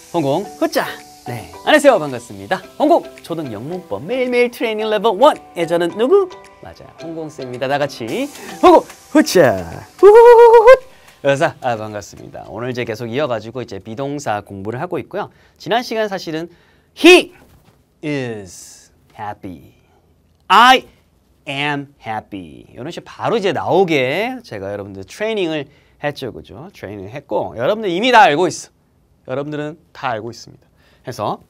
홍콩 후짜. 네, 안녕하세요. 반갑습니다. 홍콩 초등 영문법 매일매일 트레이닝 레벨 1의 저는 누구? 맞아요, 홍콩쌤입니다. 다같이 홍콩 후짜 후후후후. 여러분 반갑습니다. 오늘 이제 계속 이어가지고 이제 비동사 공부를 하고 있고요. 지난 시간 사실은 He is happy, I am happy 이런 식으로 바로 이제 나오게 제가 여러분들 트레이닝을 했죠, 그죠? 트레이닝을 했고 여러분들 이미 다 알고 있어. 여러분들은 다 알고 있습니다. 해서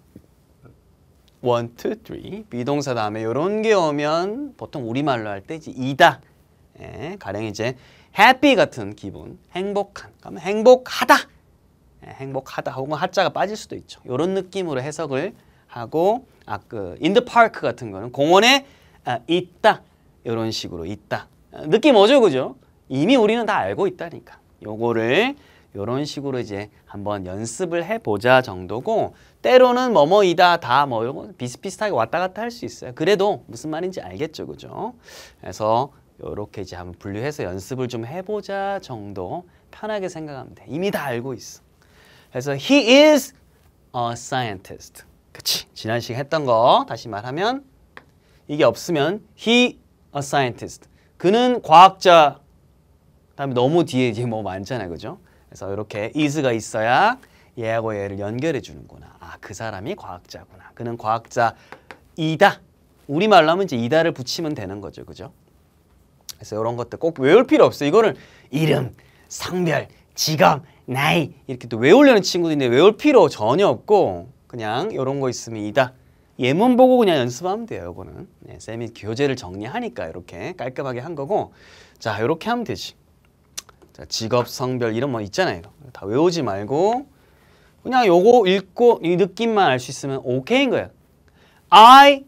1, 2, 3 비동사 다음에 이런 게 오면 보통 우리말로 할 때 이제 이다. 예, 가령 이제 happy 같은 기분, 행복한, 그러면 행복하다. 예, 행복하다 혹은 하자가 빠질 수도 있죠. 이런 느낌으로 해석을 하고 in the park 같은 거는 공원에 있다. 이런 식으로 있다. 느낌 오죠, 그죠? 이미 우리는 다 알고 있다니까. 요거를 이런 식으로 이제 한번 연습을 해보자 정도고, 때로는 뭐뭐이다 다 뭐 이런 거 비슷비슷하게 왔다 갔다 할 수 있어요. 그래도 무슨 말인지 알겠죠, 그죠? 그래서 이렇게 이제 한번 분류해서 연습을 좀 해보자 정도 편하게 생각하면 돼. 이미 다 알고 있어. 그래서 he is a scientist. 그치? 지난 시간에 했던 거 다시 말하면 이게 없으면 he a scientist. 그는 과학자. 다음에 너무 뒤에 이제 뭐 많잖아요, 그죠? 그래서 이렇게 is가 있어야 얘하고 얘를 연결해 주는구나. 아, 그 사람이 과학자구나. 그는 과학자이다. 우리말로 하면 이제 이다를 붙이면 되는 거죠, 그죠? 그래서 이런 것들 꼭 외울 필요 없어요. 이거를 이름, 성별, 직업, 나이 이렇게 또 외우려는 친구들인데 외울 필요 전혀 없고 그냥 이런 거 있으면 이다. 예문 보고 그냥 연습하면 돼요, 이거는. 네, 쌤이 교재를 정리하니까 이렇게 깔끔하게 한 거고. 자, 이렇게 하면 되지. 자, 직업, 성별 이런 뭐 있잖아요. 다 외우지 말고 그냥 요거 읽고 이 느낌만 알 수 있으면 오케이인 거예요. I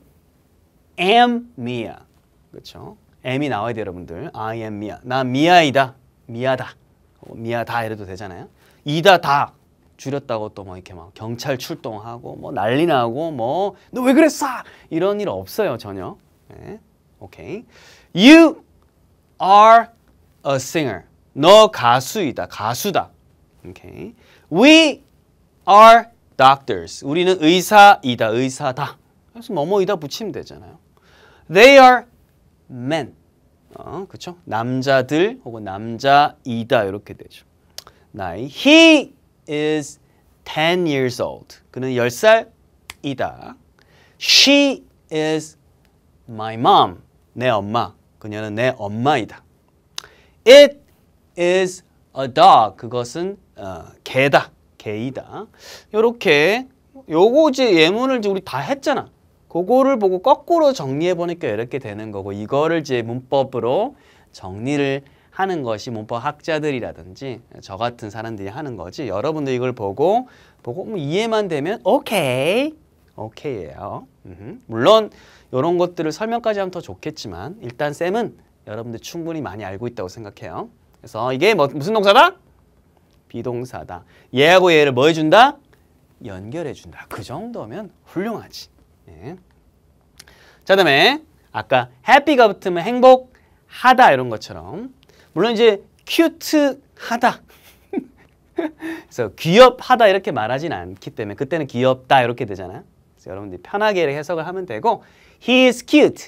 am Mia. 그렇죠? M이 나와야 돼요, 여러분들. I am Mia. 나 미아이다. 미아다. 미아다 이래도 되잖아요. 이다 다 줄였다고 또 뭐 이렇게 막 경찰 출동하고 뭐 난리 나고 뭐 너 왜 그랬어? 이런 일 없어요, 전혀. 네. 오케이. You are a singer. 너 가수이다. 가수다. 오케이. We are doctors. 우리는 의사이다. 의사다. 그래서 뭐뭐이다 붙이면 되잖아요. They are men. 그쵸? 남자들 혹은 남자이다 이렇게 되죠. 나이. He is 10 years old. 그는 10살이다. She is my mom. 내 엄마. 그녀는 내 엄마이다. It is a dog. 그것은 개다. 개이다. 요렇게 요거 이제 예문을 이제 우리 다 했잖아. 그거를 보고 거꾸로 정리해 보니까 이렇게 되는 거고, 이거를 이제 문법으로 정리를 하는 것이 문법 학자들이라든지 저 같은 사람들이 하는 거지. 여러분들 이걸 보고 뭐 이해만 되면 오케이. 오케이예요. 물론 이런 것들을 설명까지 하면 더 좋겠지만 일단 쌤은 여러분들 충분히 많이 알고 있다고 생각해요. 그래서 이게 무슨 동사다? 비동사다. 얘하고 얘를 뭐 해준다? 연결해준다. 그 정도면 훌륭하지. 네. 자, 다음에 아까 happy가 붙으면 행복하다 이런 것처럼, 물론 이제 cute하다. 그래서 귀엽하다 이렇게 말하진 않기 때문에 그때는 귀엽다 이렇게 되잖아요. 그래서 여러분들이 편하게 해석을 하면 되고, he is cute.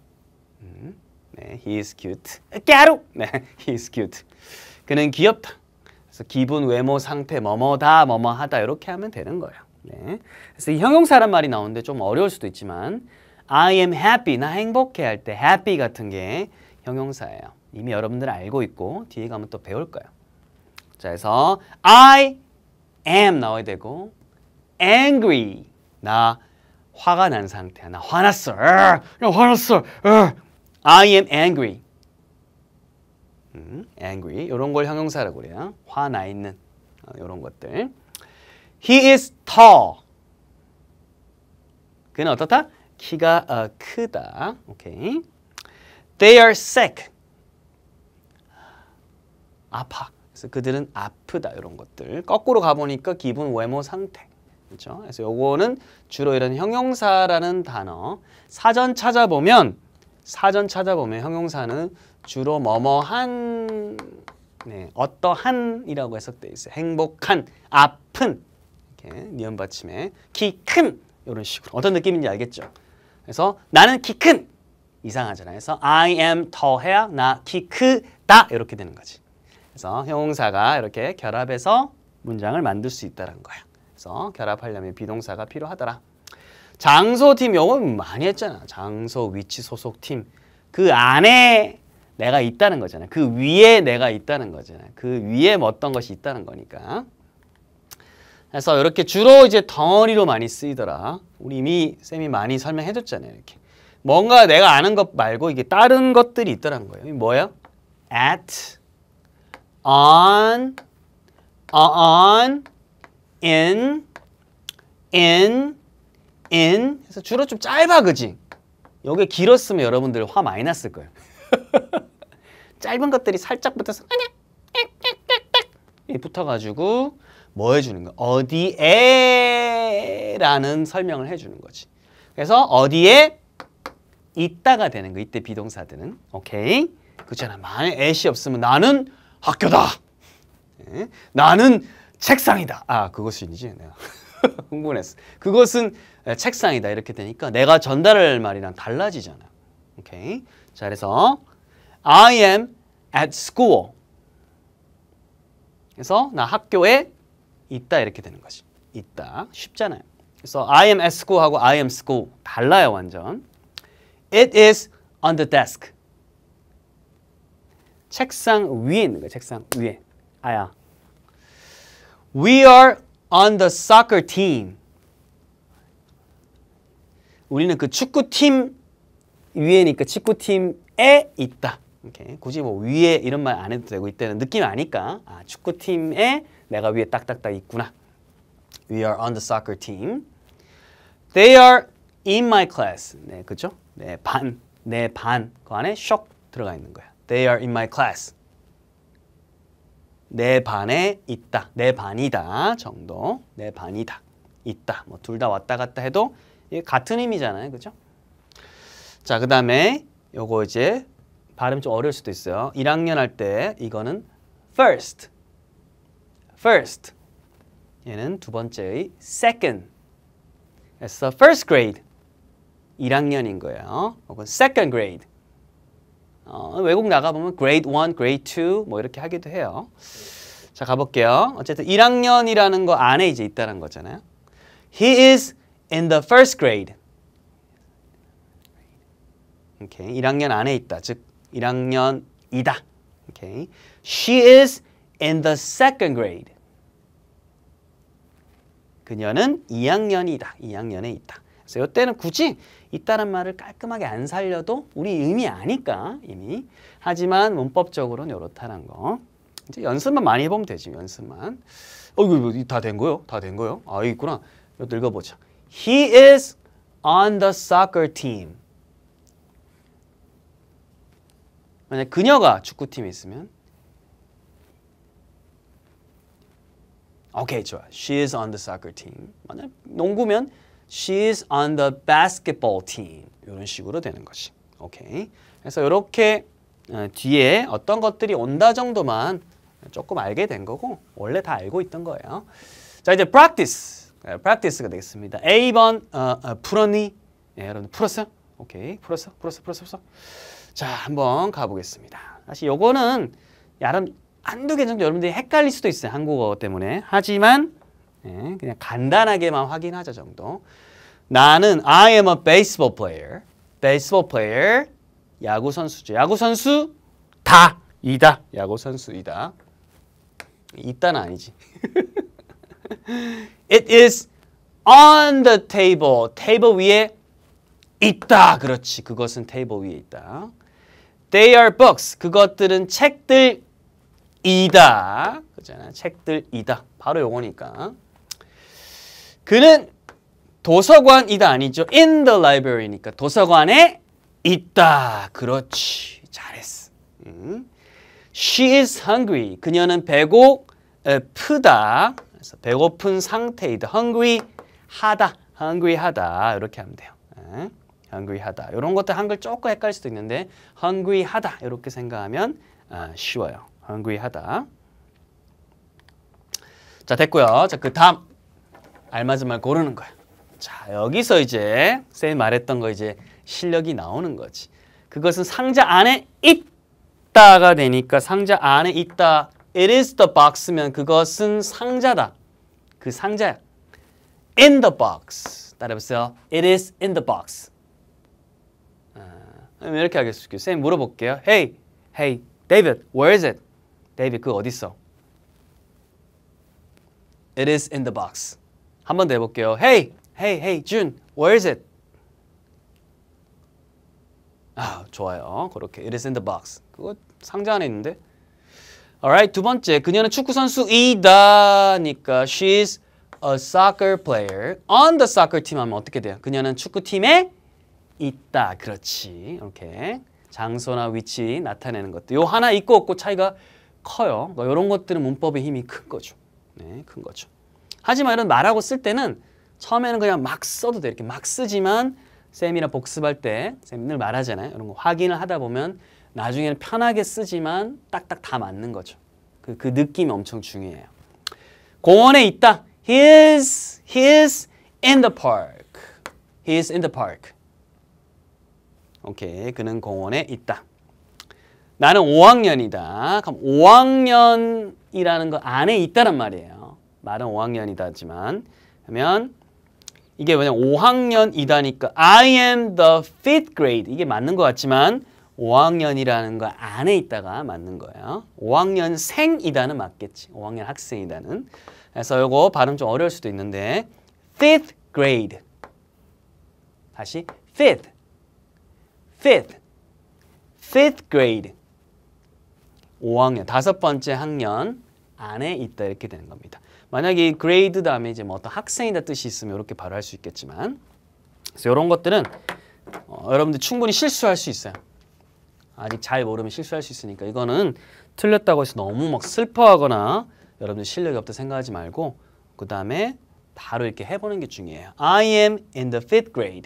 네, he is cute. 까루! 네, he is cute. 그는 귀엽다. 그래서 기분, 외모, 상태, 뭐뭐다, 뭐뭐하다 이렇게 하면 되는 거예요. 네. 그래서 이 형용사란 말이 나오는데 좀 어려울 수도 있지만 I am happy, 나 행복해 할 때 happy 같은 게 형용사예요. 이미 여러분들 알고 있고 뒤에 가면 또 배울 거예요. 자, 그래서 I am 나와야 되고 angry, 나 화가 난 상태야. 나 화났어. 야, 화났어. I am angry. angry. 이런 걸 형용사라고 그래요. 화나 있는 이런 것들. He is tall. 그는 어떻다? 키가 크다. 오케이. They are sick. 아파. 그래서 그들은 아프다. 이런 것들. 거꾸로 가보니까 기분, 외모, 상태. 그렇죠? 그래서 요거는 주로 이런 형용사라는 단어. 사전 찾아보면 형용사는 주로 뭐뭐한, 네, 어떠한이라고 해석되어 있어요. 행복한, 아픈 이렇게 니은 받침에 키 큰 이런 식으로 어떤 느낌인지 알겠죠? 그래서 나는 키 큰 이상하잖아요. 그래서 I am tall해야 나 키 크다 이렇게 되는 거지. 그래서 형용사가 이렇게 결합해서 문장을 만들 수 있다는 거야. 그래서 결합하려면 비동사가 필요하더라. 장소팀 요거 많이 했잖아. 장소, 위치, 소속팀. 그 안에 내가 있다는 거잖아. 그 위에 내가 있다는 거잖아. 그 위에 뭐 어떤 것이 있다는 거니까. 그래서 이렇게 주로 이제 덩어리로 많이 쓰이더라. 우리 이미 쌤이 많이 설명해줬잖아요. 이렇게 뭔가 내가 아는 것 말고 이게 다른 것들이 있더란 거예요. 이게 뭐예요? At, on, in, 그래서 주로 좀 짧아, 그지? 요게 길었으면 여러분들 화 많이 났을 거예요. 짧은 것들이 살짝 붙어서 붙어가지고 뭐 해주는 거야? 어디에 라는 설명을 해주는 거지. 그래서 어디에 있다가 되는 거. 이때 비동사들은. 오케이? 그렇잖아. 만약 at이 없으면 나는 학교다. 네. 나는 책상이다. 아, 그것이지. 내가 흥분했어. 그것은 책상이다. 이렇게 되니까 내가 전달할 말이랑 달라지잖아. 오케이? 자, 그래서 I am at school. 그래서 나 학교에 있다 이렇게 되는 거지. 있다. 쉽잖아요. 그래서 I am at school하고 I am school 달라요, 완전. It is on the desk. 책상 위에 있는 거야. 책상 위에. 아야. We are on the soccer team. 우리는 그 축구팀 위에니까 축구팀에 있다. 오케이. 굳이 뭐 위에 이런 말 안 해도 되고 이때는 느낌 아니까 아, 축구팀에 내가 위에 딱딱딱 있구나. We are on the soccer team. They are in my class. 네, 그죠? 내 반. 그 안에 쇽 들어가 있는 거야. They are in my class. 내 반에 있다. 내 반이다 정도. 내 반이다. 있다. 뭐 둘 다 왔다 갔다 해도 같은 의미잖아요. 그죠? 자, 그 다음에 요거 이제 발음 좀 어려울 수도 있어요. 1학년 할 때 이거는 first. first. 얘는 두 번째의 second. 그래서 first grade. 1학년인 거예요. 혹은 second grade. 외국 나가보면 grade 1, grade 2 뭐 이렇게 하기도 해요. 자, 가볼게요. 어쨌든 1학년이라는 거 안에 이제 있다는 거잖아요. He is in the first grade. 오케이. 1학년 안에 있다. 즉 1학년이다. 오케이. She is in the second grade. 그녀는 2학년이다. 2학년에 있다. 그래서 이때는 굳이 있다는 말을 깔끔하게 안 살려도 우리 의미 아니까 이미. 하지만 문법적으로는 이렇다는 거. 이제 연습만 많이 해보면 되지. 연습만. 이거 다 된 거요? 다 된 거요? 아, 있구나. 이거 읽어보자. He is on the soccer team. 만약 그녀가 축구팀에 있으면 오케이, 좋아. She is on the soccer team. 만약 농구면 She is on the basketball team. 이런 식으로 되는 것이. 오케이. 그래서 이렇게 뒤에 어떤 것들이 온다 정도만 조금 알게 된 거고 원래 다 알고 있던 거예요. 자, 이제 practice. practice가 되겠습니다. A번 풀었니? 네, 여러분 풀었어요? 오케이. 풀었어. 자, 한번 가보겠습니다. 사실 요거는 한두 개 정도 여러분들이 헷갈릴 수도 있어요. 한국어 때문에. 하지만 네, 그냥 간단하게만 확인하자 정도. 나는 I am a baseball player. baseball player. 야구 선수죠. 야구 선수 다 이다. 야구 선수이다. 있다는 아니지. It is on the table. 테이블 위에 있다. 그렇지. 그것은 테이블 위에 있다. They are books. 그것들은 책들이다. 그잖아. 책들이다. 바로 요거니까. 그는 도서관이다 아니죠. In the library니까 도서관에 있다. 그렇지. 잘했어. She is hungry. 그녀는 배고프다. 그래서 배고픈 상태이다. hungry 하다. 이렇게 하면 돼요. hungry 하다. 이런 것들 한글 조금 헷갈릴 수도 있는데 hungry 하다. 이렇게 생각하면 쉬워요. hungry 하다. 자, 됐고요. 자, 그 다음 알맞은 말 고르는 거야. 자, 여기서 이제 쌤이 말했던 거 이제 실력이 나오는 거지. 그것은 상자 안에 있다가 되니까 상자 안에 있다. It is the box면 그것은 상자다. 그 상자야. In the box. 따라해보세요. It is in the box. 이렇게 하겠습니다. 쌤 물어볼게요. Hey, David, where is it? David, 그거 어디 있어? It is in the box. 한 번 더 해볼게요. Hey, June, where is it? 아, 좋아요. 그렇게 It is in the box. 그거 상자 안에 있는데. Alright, 두 번째. 그녀는 축구 선수이다니까 she's a soccer player on the soccer team 하면 어떻게 돼요? 그녀는 축구팀에 있다. 그렇지. 이렇게 장소나 위치 나타내는 것들. 요 하나 있고 없고 차이가 커요. 그러니까 이런 것들은 문법의 힘이 큰 거죠. 네, 큰 거죠. 하지만 이런 말하고 쓸 때는 처음에는 그냥 막 써도 돼. 이렇게 막 쓰지만 쌤이랑 복습할 때 쌤 늘 말하잖아요. 이런 거 확인을 하다 보면 나중에는 편하게 쓰지만 딱딱 다 맞는 거죠. 그 느낌이 엄청 중요해요. 공원에 있다. He is in the park. He is in the park. 오케이, 그는 공원에 있다. 나는 5학년이다. 그럼 5학년이라는 거 안에 있다란 말이에요. 말은 5학년이다지만 하면 이게 왜냐면 5학년이다니까 I am the 5th grade 이게 맞는 것 같지만 5학년이라는 거 안에 있다가 맞는 거예요. 5학년생이다는 맞겠지. 5학년 학생이다는. 그래서 이거 발음 좀 어려울 수도 있는데 5th grade 다시 5th grade 5학년 다섯 번째 학년 안에 있다 이렇게 되는 겁니다. 만약에 이 grade 다음에 이제 뭐 어떤 학생이다 뜻이 있으면 이렇게 바로 할 수 있겠지만 그래서 이런 것들은 여러분들 충분히 실수할 수 있어요. 아직 잘 모르면 실수할 수 있으니까 이거는 틀렸다고 해서 너무 막 슬퍼하거나 여러분들 실력이 없다 생각하지 말고 그 다음에 바로 이렇게 해보는 게 중요해요. I am in the 5th grade.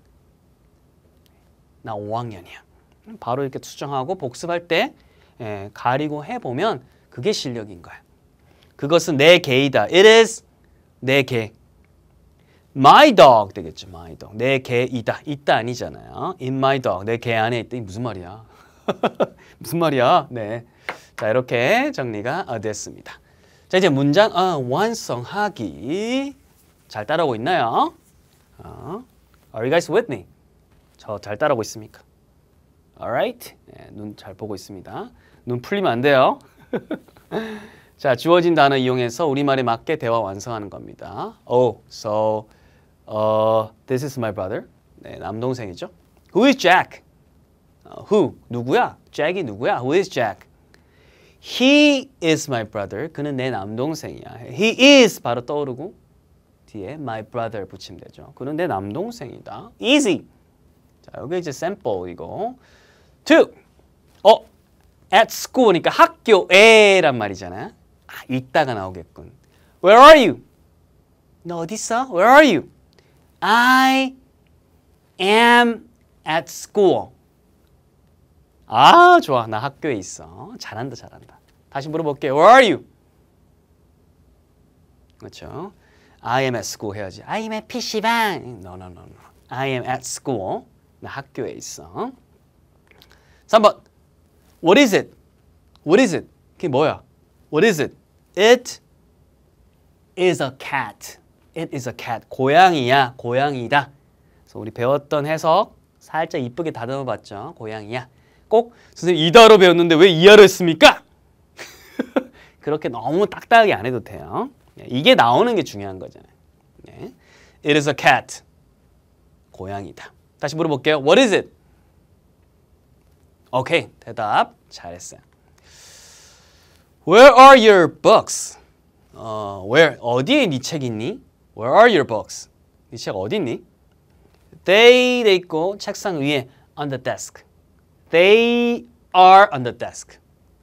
나 5학년이야. 바로 이렇게 수정하고 복습할 때 가리고 해보면 그게 실력인 거야. 그것은 내 개이다. It is 내 개. My dog 되겠죠. My dog. 내 개이다. 있다 아니잖아요. In my dog. 내 개 안에 있다. 무슨 말이야? 무슨 말이야? 네. 자, 이렇게 정리가 됐습니다. 자, 이제 문장 완성하기. 잘 따라오고 있나요? Are you guys with me? 저 잘 따라오고 있습니까? Alright. 네, 눈 잘 보고 있습니다. 눈 풀리면 안 돼요. 자, 주어진 단어 이용해서 우리말에 맞게 대화 완성하는 겁니다. Oh, so this is my brother. 네, 남동생이죠. Who is Jack? Who? 누구야? Jack이 누구야? Who is Jack? He is my brother. 그는 내 남동생이야. He is 바로 떠오르고 뒤에 my brother 붙이면 되죠. 그는 내 남동생이다. Easy. 자, 여기 이제 sample 이거. 2. At school니까 학교에란 말이잖아요. 있다가 나오겠군. Where are you? 너 어디 있어? Where are you? I am at school. 아, 좋아. 나 학교에 있어. 잘한다, 잘한다. 다시 물어볼게요. Where are you? 그렇죠. I am at school 해야지. I am at PC방. No. I am at school. 나 학교에 있어. 3번. What is it? What is it? 그게 뭐야? What is it? It is a cat. It is a cat. 고양이야. 고양이다. 그래서 우리 배웠던 해석 살짝 이쁘게 다듬어 봤죠. 고양이야. 꼭 선생님 이다로 배웠는데 왜 이하로 했습니까? 그렇게 너무 딱딱하게 안 해도 돼요. 이게 나오는 게 중요한 거잖아요. 네. It is a cat. 고양이다. 다시 물어볼게요. What is it? 오케이. 대답 잘했어요. Where are your books? Where? 어디에 네 책 있니? Where are your books? 네 책 어디 있니? They 돼 있고 책상 위에 on the desk. They are on the desk.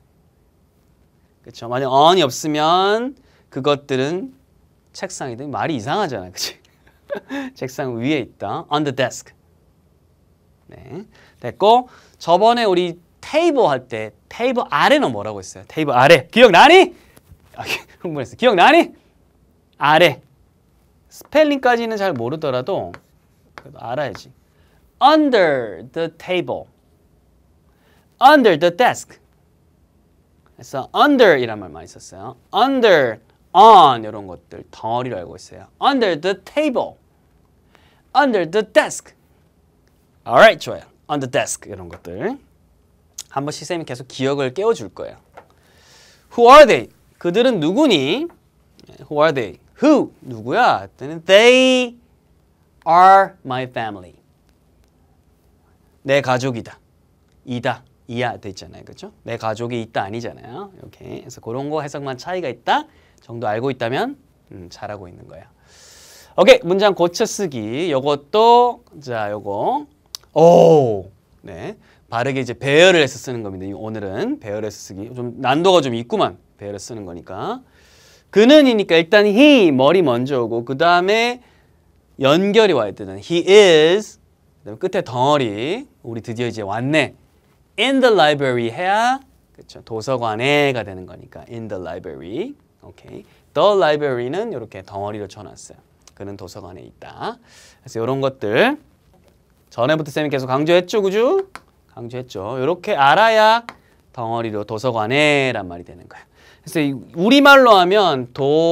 그렇죠. 만약 on이 없으면 그것들은 책상이든 말이 이상하잖아. 그치? 책상 위에 있다. On the desk. 네. 됐고 저번에 우리 테이블 할 때 테이블 아래는 뭐라고 했어요? 테이블 아래. 기억나니? 흥분했어. 기억나니? 아래. 스펠링까지는 잘 모르더라도 그래도 알아야지. Under the table. Under the desk. 그래서 under 이란 말 많이 썼어요. Under, on 이런 것들 덩어리로 알고 있어요. Under the table. Under the desk. Alright, 좋아요. On the desk 이런 것들. 한 번씩 쌤이 계속 기억을 깨워줄 거예요. Who are they? 그들은 누구니? Who are they? Who? 누구야? They are my family. 내 가족이다. 이다. 이야 돼 있잖아요. 그렇죠? 내 가족이 있다 아니잖아요. 이렇게. 그래서 그런 거 해석만 차이가 있다 정도 알고 있다면 잘하고 있는 거예요. 오케이. 문장 고쳐 쓰기. 요것도 자, 요거 오. 네. 바르게 이제 배열을 해서 쓰는 겁니다. 오늘은 배열해서 쓰기. 좀 난도가 좀 있구만. 배열해서 쓰는 거니까. 그는이니까 일단 he 머리 먼저 오고 그다음에 연결이 와야 되는 he is 그다음에 끝에 덩어리 우리 드디어 이제 왔네. In the library 해야 그렇죠. 도서관에가 되는 거니까 in the library. 오케이. The library는 이렇게 덩어리로 쳐놨어요. 그는 도서관에 있다. 그래서 이런 것들 전에부터 쌤이 계속 강조했죠, 그죠? 강조했죠. 이렇게 알아야 덩어리로 도서관에란 말이 되는 거야. 그래서 우리말로 하면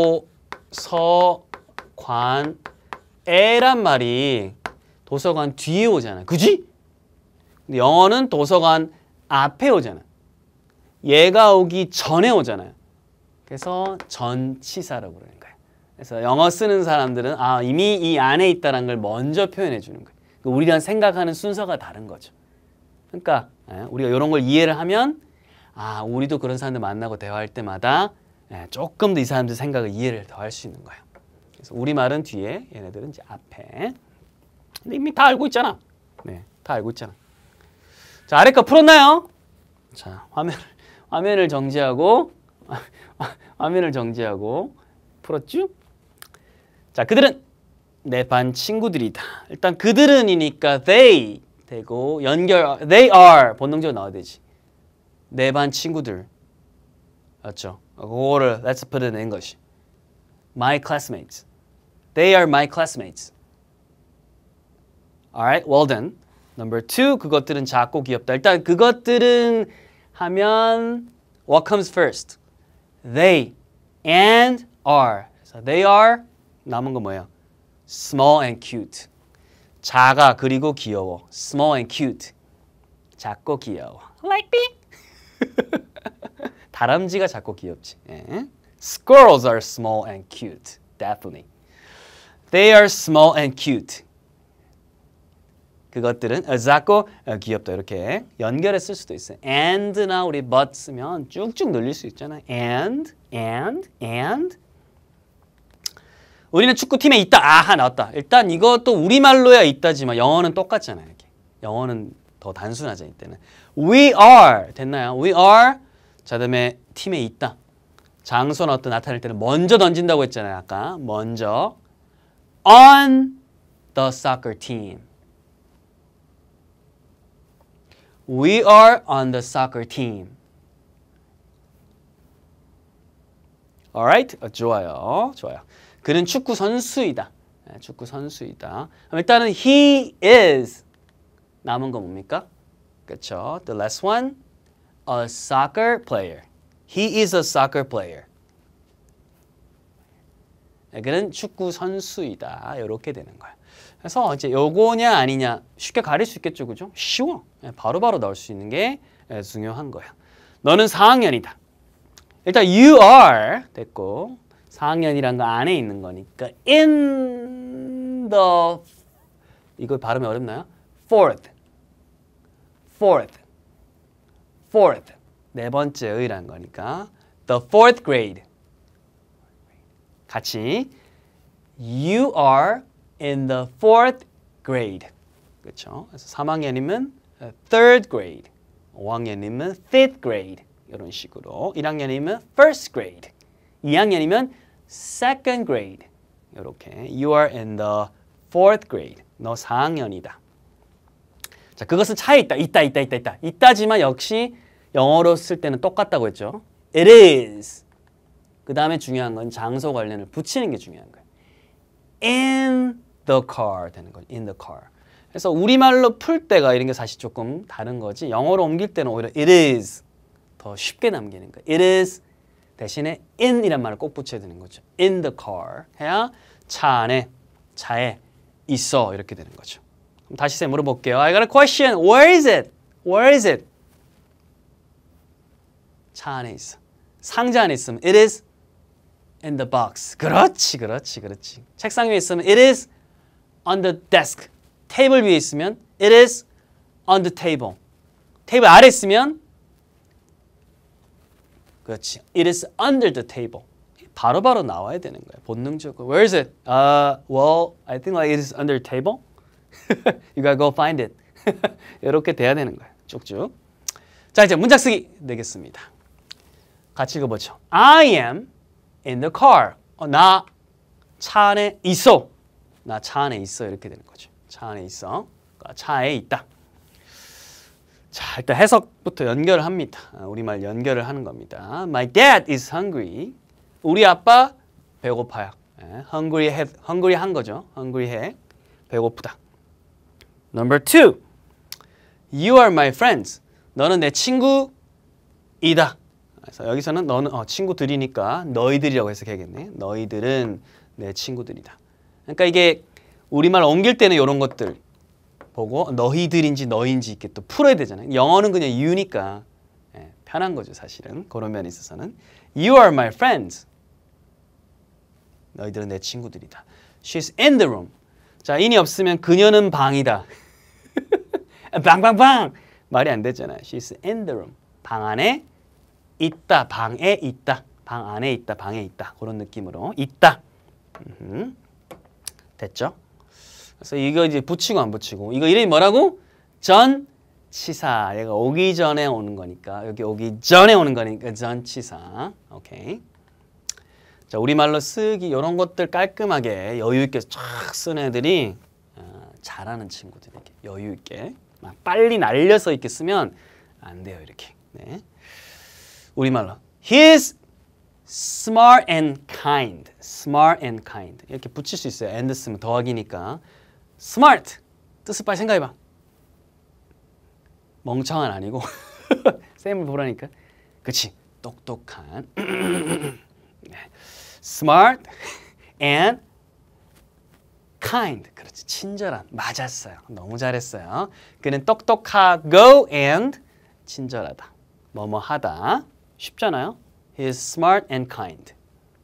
도서관에란 말이 도서관 뒤에 오잖아. 그지? 근데 영어는 도서관 앞에 오잖아. 얘가 오기 전에 오잖아요. 그래서 전치사라고 그러는 거예요. 그래서 영어 쓰는 사람들은 아, 이미 이 안에 있다는 걸 먼저 표현해 주는 거예요. 우리랑 생각하는 순서가 다른 거죠. 그러니까 우리가 이런 걸 이해를 하면 아, 우리도 그런 사람들 만나고 대화할 때마다 조금 더 이 사람들 생각을 이해를 더 할 수 있는 거예요. 그래서 우리말은 뒤에, 얘네들은 이제 앞에. 근데 이미 다 알고 있잖아. 네, 다 알고 있잖아. 자, 아래 거 풀었나요? 자, 화면을 정지하고 화면을 정지하고 풀었죠? 자, 그들은 내 반 친구들이다. 일단 그들은이니까 they 되고 연결 they are 본능적으로 나와야 되지. 내 반 친구들. 맞죠? 그거를 let's put it in English. My classmates. They are my classmates. Alright, well then. Number two, 그것들은 작고 귀엽다. 일단 그것들은 하면 what comes first? They and are. 그래서 they are 남은 거 뭐예요? Small and cute. 작아 그리고 귀여워. Small and cute. 작고 귀여워. Like me? 다람쥐가 작고 귀엽지. 예. Squirrels are small and cute. Definitely. They are small and cute. 그것들은 작고 귀엽다. 이렇게 연결해 쓸 수도 있어요. and나 우리 but 쓰면 쭉쭉 늘릴 수 있잖아요. and. 우리는 축구팀에 있다. 아하, 나왔다. 일단 이것도 우리말로야 있다지만 영어는 똑같잖아요. 이렇게. 영어는 더 단순하죠. 이때는. We are. 됐나요? We are. 자, 그다음에 팀에 있다. 장소나 어떤 나타낼 때는 먼저 던진다고 했잖아요. 아까. 먼저. On the soccer team. We are on the soccer team. Alright? 좋아요. 좋아요. 그는 축구 선수이다. 축구 선수이다. 일단은 he is. 남은 거 뭡니까? 그렇죠. The last one. A soccer player. He is a soccer player. 그는 축구 선수이다. 이렇게 되는 거야. 그래서 이제 요거냐 아니냐 쉽게 가릴 수 있겠죠, 그죠? 쉬워. 바로바로 나올 수 있는 게 중요한 거야. 너는 4학년이다. 일단 you are 됐고 4학년이란 거 안에 있는 거니까 in the 이거 발음이 어렵나요? fourth 네 번째의란 거니까 the fourth grade 같이 you are in the fourth grade 그렇죠? 그래서 3학년이면 third grade 5학년이면 fifth grade 이런 식으로 1학년이면 first grade 2학년이면 second grade 이렇게 you are in the fourth grade 너 4학년이다. 자, 그것은 차에 있다. 있다지만 역시 영어로 쓸 때는 똑같다고 했죠. It is. 그 다음에 중요한 건 장소 관련을 붙이는 게 중요한 거예요. the car 되는 거죠. in the car. 그래서 우리말로 풀 때가 이런 게 사실 조금 다른 거지. 영어로 옮길 때는 오히려 it is 더 쉽게 남기는 거예요. it is 대신에 in이란 말을 꼭 붙여야 되는 거죠. in the car 해야 차 안에, 차에 있어 이렇게 되는 거죠. 그럼 다시 쌤 물어볼게요. I got a question. Where is it? Where is it? 차 안에 있어. 상자 안에 있으면 it is in the box. 그렇지, 그렇지, 그렇지. 책상 위에 있으면 it is on the desk. 테이블 위에 있으면 it is on the table. 테이블 아래 있으면 그렇지. it is under the table. 바로바로 나와야 되는 거예요. 본능적으로. Where is it? Well, I think like it is under the table. You gotta go find it. 이렇게 돼야 되는 거예요. 쭉쭉. 자, 이제 문장 쓰기 되겠습니다. 같이 읽어보죠. I am in the car. 나 차 안에 있어. 나 차 안에 있어. 이렇게 되는 거죠. 차 안에 있어. 차에 있다. 자, 일단 해석부터 연결을 합니다. 우리말 연결을 하는 겁니다. My dad is hungry. 우리 아빠 배고파요. hungry 한 거죠. hungry 해. 배고프다. Number 2. You are my friends. 너는 내 친구이다. 그래서 여기서는 너는 친구들이니까 너희들이라고 해석해야겠네. 너희들은 내 친구들이다. 그러니까 이게 우리말 옮길 때는 이런 것들 보고 너희들인지 너인지 이렇게 또 풀어야 되잖아요. 영어는 그냥 you니까 편한 거죠, 사실은. 그런 면에 있어서는. You are my friends. 너희들은 내 친구들이다. She's in the room. 자, in이 없으면 그녀는 방이다. 방방방! 말이 안 되잖아요. She's in the room. 방 안에 있다. 방에 있다. 방 안에 있다. 방에 있다. 그런 느낌으로 있다. 됐죠? 그래서 이거 이제 붙이고 안 붙이고. 이거 이름이 뭐라고? 전치사. 얘가 오기 전에 오는 거니까. 여기 오기 전에 오는 거니까 전치사. 오케이. 자, 우리말로 쓰기 이런 것들 깔끔하게 여유 있게 쫙 쓰는 애들이 잘하는 친구들. 이렇게 여유 있게. 막 빨리 날려서 이렇게 쓰면 안 돼요. 이렇게. 네. 우리말로 He is smart and kind. Smart and kind. 이렇게 붙일 수 있어요. and 쓰면 더하기니까. Smart. 뜻을 빨리 생각해봐. 멍청한 아니고 쌤을 보라니까. 그치. 똑똑한. 네. Smart and kind. 그렇지. 친절한. 맞았어요. 너무 잘했어요. 그는 똑똑하고 and 친절하다. 뭐뭐 하다. 쉽잖아요. He is smart and kind.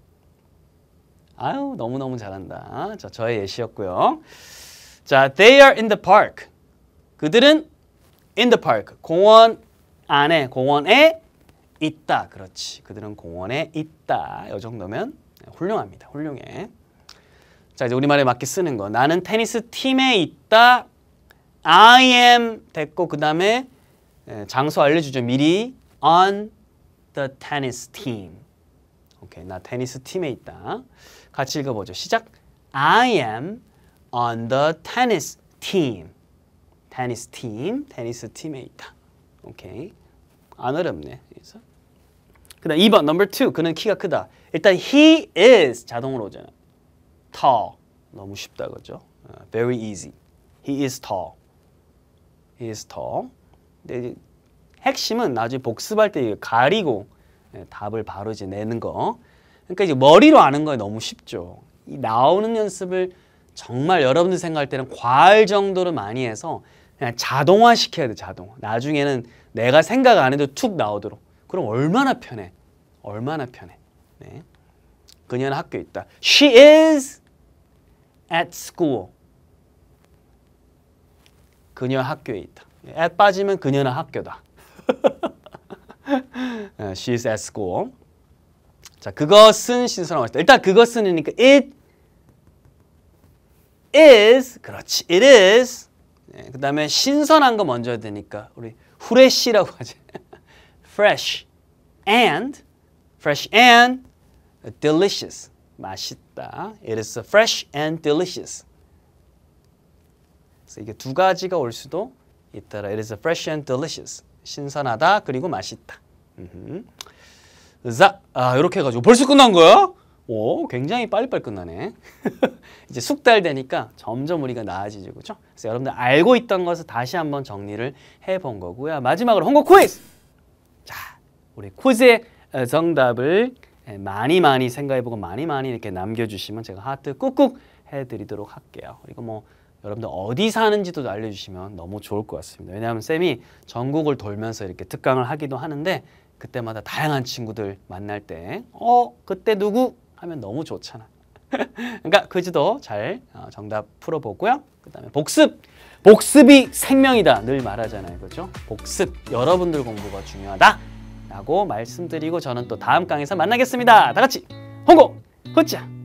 아유, 너무너무 잘한다. 자, 저의 예시였고요. 자, they are in the park. 그들은 in the park. 공원 안에, 공원에 있다. 그렇지. 그들은 공원에 있다. 이 정도면 훌륭합니다. 훌륭해. 자, 이제 우리말에 맞게 쓰는 거. 나는 테니스 팀에 있다. I am 됐고 그 다음에 장소 알려주죠. 미리 on the tennis team. 오케이, 나 테니스 팀에 있다. 같이 읽어보죠. 시작. I am on the tennis team. 테니스 팀, 테니스 팀에 있다. 오케이, 안 어렵네. 그래서 그다음 2번, number 2. 그는 키가 크다. 일단 he is 자동으로 오잖아요. tall. 너무 쉽다, 그죠? Very easy. He is tall. He is tall. 근데 핵심은 나중에 복습할 때 가리고 답을 바로 이제 내는 거. 그러니까 이제 머리로 아는 거에 너무 쉽죠. 이 나오는 연습을 정말 여러분들 생각할 때는 과할 정도로 많이 해서 그냥 자동화 시켜야 돼, 자동화. 나중에는 내가 생각 안 해도 툭 나오도록. 그럼 얼마나 편해. 얼마나 편해. 네. 그녀는 학교에 있다. She is at school. 그녀 학교에 있다. at 빠지면 그녀는 학교다. She is at school. 자, 그것은 신선한 것이다. 일단 그것은이니까 it is. 그렇지. It is. 네, 그 다음에 신선한 거 먼저 해야 되니까 우리 후레쉬라고 하지. fresh and delicious. 맛있다. It is fresh and delicious. 그래서 이게 두 가지가 올 수도 있더라. It is fresh and delicious. 신선하다 그리고 맛있다. 자, 이렇게 해가지고 벌써 끝난 거야? 오, 굉장히 빨리빨리 끝나네. 이제 숙달 되니까 점점 우리가 나아지죠, 그렇죠? 그래서 여러분들 알고 있던 것을 다시 한번 정리를 해본 거고요. 마지막으로 홍보 퀴즈! 자, 우리 퀴즈의 정답을 많이 생각해보고 많이 이렇게 남겨주시면 제가 하트 꾹꾹 해드리도록 할게요. 그리고 뭐 여러분들 어디 사는지도 알려주시면 너무 좋을 것 같습니다. 왜냐하면 쌤이 전국을 돌면서 이렇게 특강을 하기도 하는데 그때마다 다양한 친구들 만날 때 그때 누구? 하면 너무 좋잖아. 그러니까 퀴즈도 잘 정답 풀어보고요. 그 다음에 복습이 생명이다 늘 말하잖아요, 그렇죠? 복습, 여러분들 공부가 중요하다 라고 말씀드리고 저는 또 다음 강에서 만나겠습니다. 다 같이 홍고 후짜!